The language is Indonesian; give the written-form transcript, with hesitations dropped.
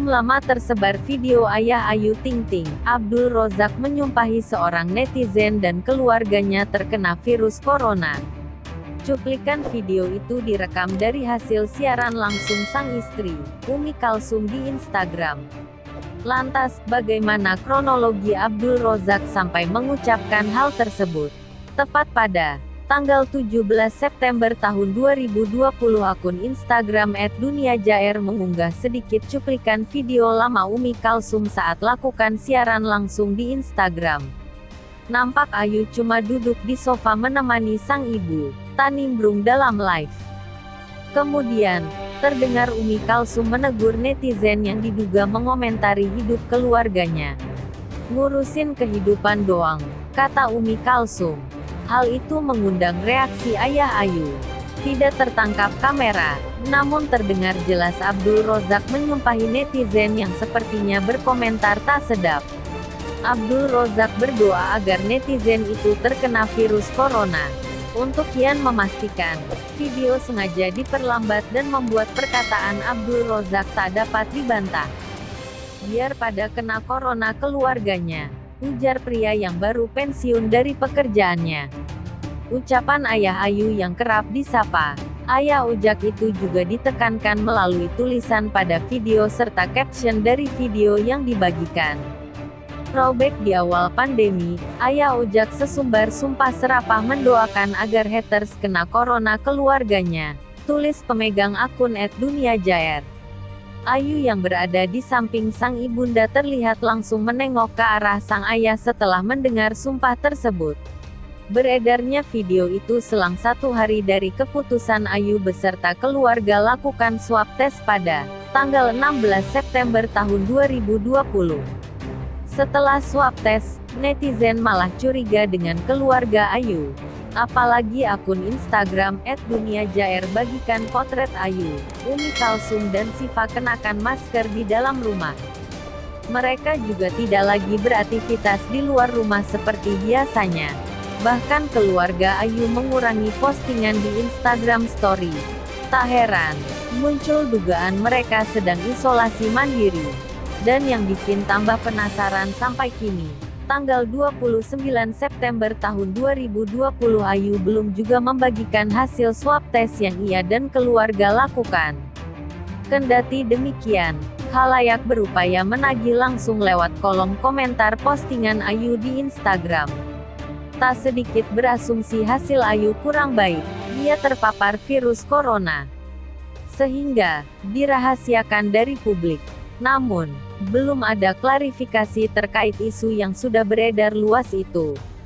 lama tersebar video ayah Ayu Ting Ting, Abdul Rozak menyumpahi seorang netizen dan keluarganya terkena virus corona. Cuplikan video itu direkam dari hasil siaran langsung sang istri, Umi Kalsum di Instagram. Lantas, bagaimana kronologi Abdul Rozak sampai mengucapkan hal tersebut? Tepat pada tanggal 17 September tahun 2020 akun Instagram @duniajair mengunggah sedikit cuplikan video lama Umi Kalsum saat lakukan siaran langsung di Instagram. Nampak Ayu cuma duduk di sofa menemani sang ibu, tak nimbrung dalam live. Kemudian, terdengar Umi Kalsum menegur netizen yang diduga mengomentari hidup keluarganya. "Ngurusin kehidupan doang," kata Umi Kalsum. Hal itu mengundang reaksi ayah Ayu. Tidak tertangkap kamera, namun terdengar jelas Abdul Rozak menyumpahi netizen yang sepertinya berkomentar tak sedap. Abdul Rozak berdoa agar netizen itu terkena virus corona. Untuk kian memastikan, video sengaja diperlambat dan membuat perkataan Abdul Rozak tak dapat dibantah. "Biar pada kena corona keluarganya," ujar pria yang baru pensiun dari pekerjaannya. Ucapan ayah Ayu yang kerap disapa Ayah Ojak itu juga ditekankan melalui tulisan pada video serta caption dari video yang dibagikan. Throwback di awal pandemi, Ayah Ojak sesumbar sumpah serapah mendoakan agar haters kena corona keluarganya, tulis pemegang akun @duniajair. Ayu yang berada di samping sang ibunda terlihat langsung menengok ke arah sang ayah setelah mendengar sumpah tersebut. Beredarnya video itu selang 1 hari dari keputusan Ayu beserta keluarga lakukan swab tes pada tanggal 16 September tahun 2020. Setelah swab tes, netizen malah curiga dengan keluarga Ayu. Apalagi akun Instagram @duniajair bagikan potret Ayu, Umi Kalsum dan Syifa kenakan masker di dalam rumah. Mereka juga tidak lagi beraktivitas di luar rumah seperti biasanya. Bahkan keluarga Ayu mengurangi postingan di Instagram Story. Tak heran, muncul dugaan mereka sedang isolasi mandiri. Dan yang bikin tambah penasaran sampai kini, tanggal 29 September tahun 2020 Ayu belum juga membagikan hasil swab tes yang ia dan keluarga lakukan. Kendati demikian, khalayak berupaya menagih langsung lewat kolom komentar postingan Ayu di Instagram. Tak sedikit berasumsi hasil Ayu kurang baik, dia terpapar virus corona. Sehingga, dirahasiakan dari publik. Namun, belum ada klarifikasi terkait isu yang sudah beredar luas itu.